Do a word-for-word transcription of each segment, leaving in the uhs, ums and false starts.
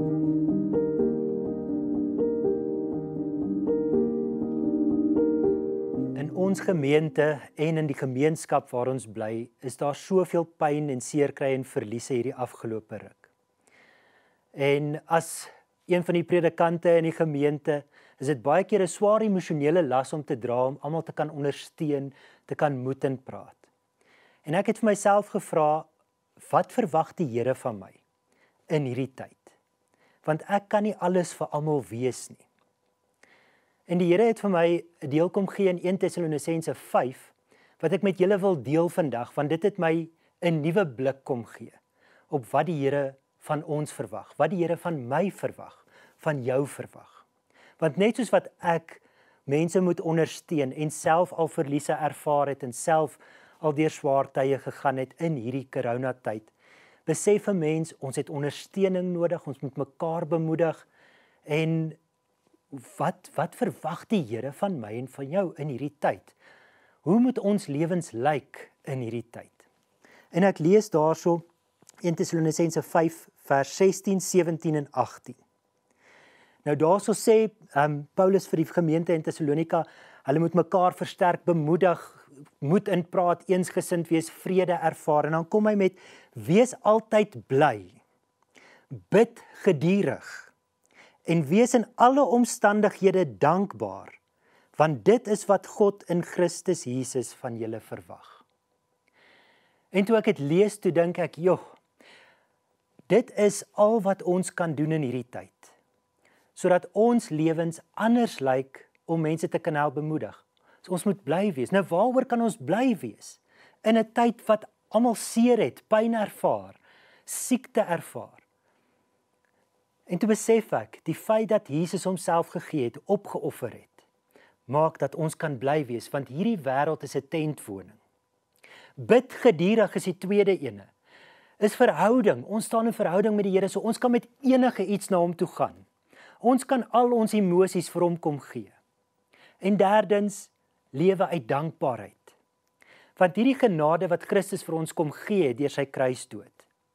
In ons gemeente en in die gemeenskap waar ons bly, is daar soveel pyn en seerkry en verliese hierdie afgelope ruk. En as een van die predikante in die gemeente, is dit baie keer 'n swaar emosionele las om te dra, om almal te kan ondersteun, te kan moed en praat. En ek het vir myself gevra, wat verwag die Here van my in hierdie tyd? Want ek kan nie alles vir almal wees nie. En die Here het vir my 'n deel kom gee in Eerste Tessalonisense vyf, wat ek met julle wil deel vandag, want dit het my 'n nuwe blik kom gee op wat die Here van ons verwag, wat die Here van my verwag, van jou verwag. Want net soos wat ek mense moet ondersteun en self al verliese ervaar het en self al deur swaar tye gegaan het in hierdie coronatyd, besef 'n mens, ons het ondersteuning nodig, ons moet mekaar bemoedig en Wat, wat verwag die Here van my en van jou in hierdie tyd? Hoe moet ons lewens lyk in hierdie tyd? En ek lees daarso Eerste Tessalonisense vyf vers sestien, sewentien en agttien. Nou daarso sê um, Paulus vir die gemeente in Tessalonika, hulle moet mekaar versterk, bemoedig, moed in praat, eensgesind wees, vrede ervaar. En dan kom hy met, wees altyd bly, bid geduldig, en wees in alle omstandighede dankbaar, want dit is wat God in Christus Jesus van julle verwag. En toe ek het lees, toe dink ek, joh, dit is al wat ons kan doen in hierdie tyd, sodat ons lewens anders lyk om mense te kan help bemoedig. So ons moet bly wees. Nou waaroor kan ons bly wees? In 'n tyd wat almal seer het, pyn ervaar, siekte ervaar. En toe besef ek, die feit dat Jesus homself gegee het, opgeoffer het, maak dat ons kan bly wees, want hierdie wêreld is 'n tentwoning. Bid geduldig is die tweede ene. Is verhouding, ons staan in verhouding met die Here, so ons kan met enige iets na hom toe gaan. Ons kan al ons emosies vir hom kom gee. En derdens, lewe uit dankbaarheid. Want hierdie genade wat Christus vir ons kom gee deur sy kruisdood,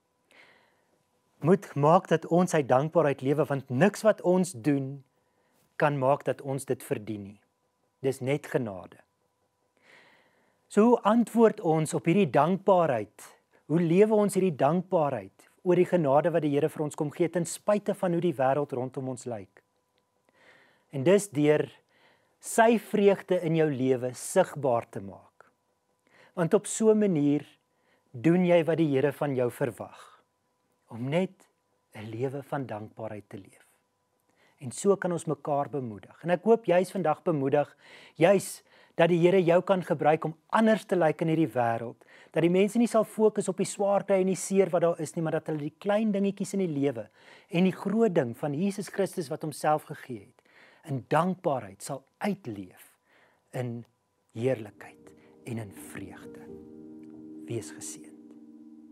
moet maak dat ons uit dankbaarheid lewe, want niks wat ons doen, kan maak dat ons dit verdien nie. Dis net genade. So hoe antwoord ons op hierdie dankbaarheid? Hoe lewe ons hierdie dankbaarheid oor die genade wat die Here vir ons kom gee, ten spyte van hoe die wêreld rondom ons lyk? En dis deur sy vreugde in jou lewe sigbaar te maak. Want op so 'n manier doen jy wat die Here van jou verwag, om net 'n lewe van dankbaarheid te leef. En so kan ons mekaar bemoedig. En ek hoop jy's vandag bemoedig, jy's dat die Here jou kan gebruik om anders te lyk in hierdie wêreld, dat die mense nie sal fokus op die swaarte en die seer wat daar is nie, maar dat hulle die klein dingetjies in die lewe en die groot ding van Jesus Christus wat homself gegee het, in dankbaarheid sal uitleef in heerlikheid en in vreugde. Wees geseën.